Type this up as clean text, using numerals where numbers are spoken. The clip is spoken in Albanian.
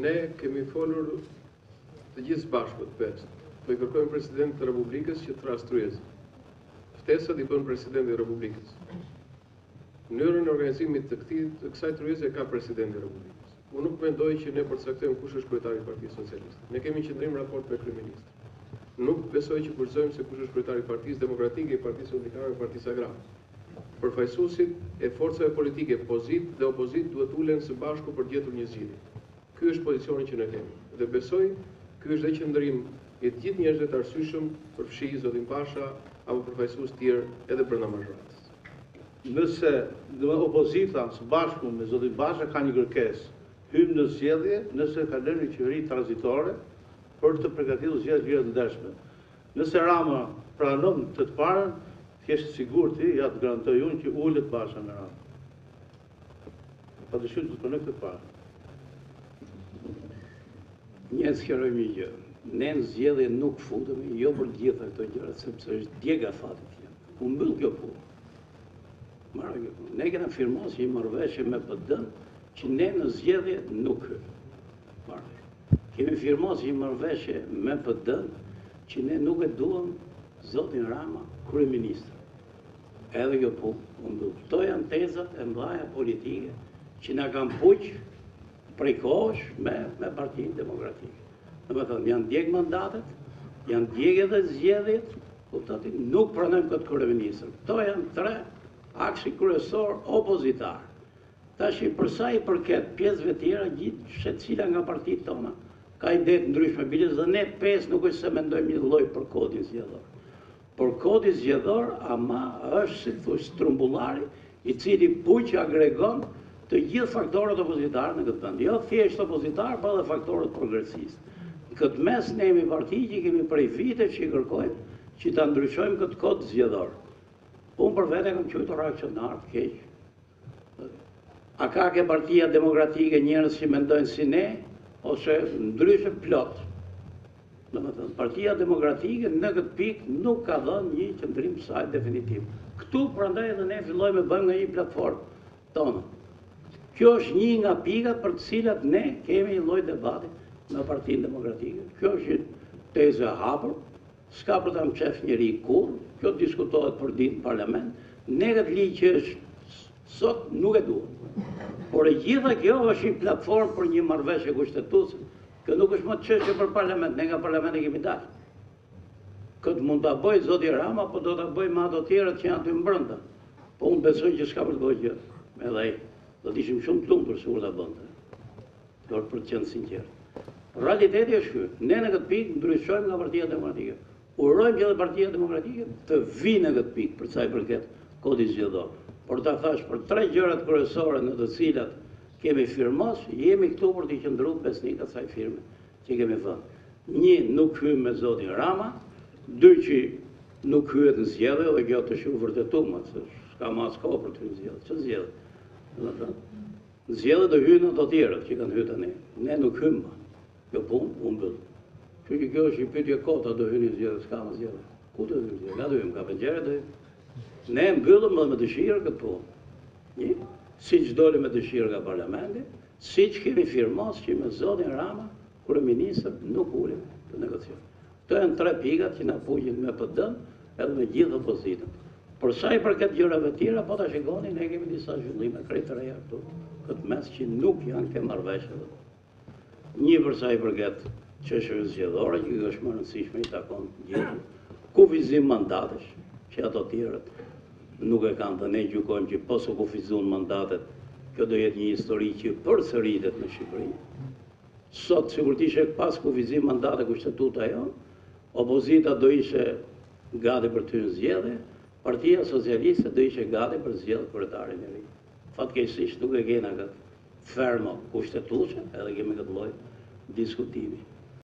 Ne kemi folur të gjithë bashkët vetë. Po I kërkojmë Presidentit të Republikës që të rastrues. Ftesat I bën Presidenti I Republikës. Mënyrën e organizimit të kësaj tryeze ka Presidenti I Republikës. Unë nuk mendoj që ne përcaktojmë kush është kryetari I Partisë Socialiste. Ne kemi qëndrim raport me kryeministrin. Nuk besoj që kurrëzojmë se kush është kryetari I Partisë Demokratike, I Partisë Sindikale, I Partisë Agrare. Përfaqësuesit e forcave politike, pozitë dhe opozitë duhet ulen së bashku për të gjetur një zgjidhje. Ky është pozicioni që ne kemi. Dhe besoj ky është dhe qëndrim I të gjithë njerëzve të arsyeshëm përfshi zotin Pasha apo përfaqësues tjerë edhe brenda mazhoratës. Nëse opozita së bashku me zotin Pasha ka një kërkesë, hym në zgjedhje nëse ka lënë një qeveri tranzitore për të përgatitur zgjedhje të ndershme. Nëse Rama pranon të parën, thjesht sigurt ja të garantoj unë që ulet Pasha me Rama. Padyshim të pranoj këtë parë. Një sqaroj një gjë. Ne në zgjedhje nuk futemi, jo për gjitha këto gjëra, sepse është djega fatit jam. U mbyll kjo punë. Marrë kjo punë. Ne kena firmos një marrëveshje me PD-n që ne në zgjedhje nuk hymë. Kemi firmos një marrëveshje me PD-n që ne nuk e duam zotin Rama kryeministër. Edhe kjo punë u mbyll. Këto janë tezat e mëdha politike që na kanë puq prej kohësh me Partinë Demokratike. Domethënë janë djeg mandatet, janë djeg edhe zgjedhjet, kuptoni, nuk pranojmë këtë kryeministër. Këto janë tre aksi kryesor opozitar. Tash për sa I përket pjesëve tjera, gjithë secila nga partitë tona ka ide të ndryshme, biles dhe ne pesë nuk është se mendojmë një lloj për kodin zgjedhor. Por kodi zgjedhor ama është si thosh strumbullari I cili puq agregon të gjithë faktorët opozitarë në këtë vend. Jo thjesht opozitar, por edhe faktorët progresistë. Në këtë mes ne jemi parti që kemi prej vite që I kërkojmë që ta ndryshojmë këtë kod zgjedhor. Unë për vete kam quajtur reaksionar të keq. A ka ke Partia Demokratike njerëz që mendojnë si ne, ose ndryshe plot. Domethënë, Partia Demokratike në këtë pikë nuk ka dhënë një qëndrim saj definitiv. Këtu prandaj edhe ne fillojmë bëjmë nga një platformë tonë. Kjo është një nga pikat për të cilat ne kemi një lloj debati me Partinë Demokratike. Kjo është tezë e hapur, s'ka për ta mçef njeri kurrë, kjo diskutohet për ditë në parlament. Ne këtë ligj që është sot nuk e duam. Por e gjitha kjo është një platformë për një marrëveshje kushtetuese. Kjo nuk është më çështje për parlament, ne nga parlamenti kemi dalë. Këtë mund ta bëj zoti Rama, po do ta bëj me ato tjerët që janë aty brenda. Po unë besoj që s'ka për të bërë gjë. Edhe ai do të ishim shumë të lumtur sikur ta bënte. Por për të qenë sinqert. Realiteti është ky. Ne në këtë pikë ndryshojmë nga Partia Demokratike. Urojmë që edhe Partia Demokratike të vinë në këtë pikë për sa I përket kodit zgjedhor. Por ta thash për tre gjërat kryesore në të cilat kemi firmos, jemi këtu për të qëndruar besnik asaj firme që kemi thënë. Një, nuk hymë me zotin Rama, dy që nuk hyet në zgjedhje, dhe kjo të shumë vërtetuar, se s'ka mas kohë për të hyrë në zgjedhje. Ç'është zgjedhje? Në zgjedhje do hyjnë ato tjerët që kanë hyrë tani. Ne nuk hymë. Kjo punë u mbyll. Kështu që kjo është një pyetje kota, do hyjnë në zgjedhje, s'ka më zgjedhje. Ku do hyjnë zgjedhje? Nga do hyjmë, ka pengjere do hyjmë. Ne mbyllëm me dëshirë këtë punë. Siç doli me dëshirë nga parlamenti, siç kemi firmos që me zotin Rama, kryeministër, nuk ulim të negociojmë. Këto janë tre pikat që na puqin me PD-n edhe me gjithë opozitën. Por sa I përket gjërave tjera, po ta shikoni, ne kemi disa zhvillime krejt të reja këtu, këtë mes që nuk janë ke marrëveshje. Një për sa I përket çështjeve zgjedhore, që është më e rëndësishme, I takon gjithë. Kufizim mandatesh, që ato tjerët nuk e kanë, dhe ne gjykojmë që po su kufizuan mandatet, kjo do jetë një histori që përsëritet në Shqipëri. Sot, sikur t'ishe pas kufizim mandate kushtetuta jonë, opozita do ishe gati për të hyrë në zgjedhje, Partia Socialiste do ishe gati për zgjedhje kryetarin e ri. Fatkeqësisht nuk e kena këtë fermo kushtetuese, edhe kemi këtë lloj diskutimi.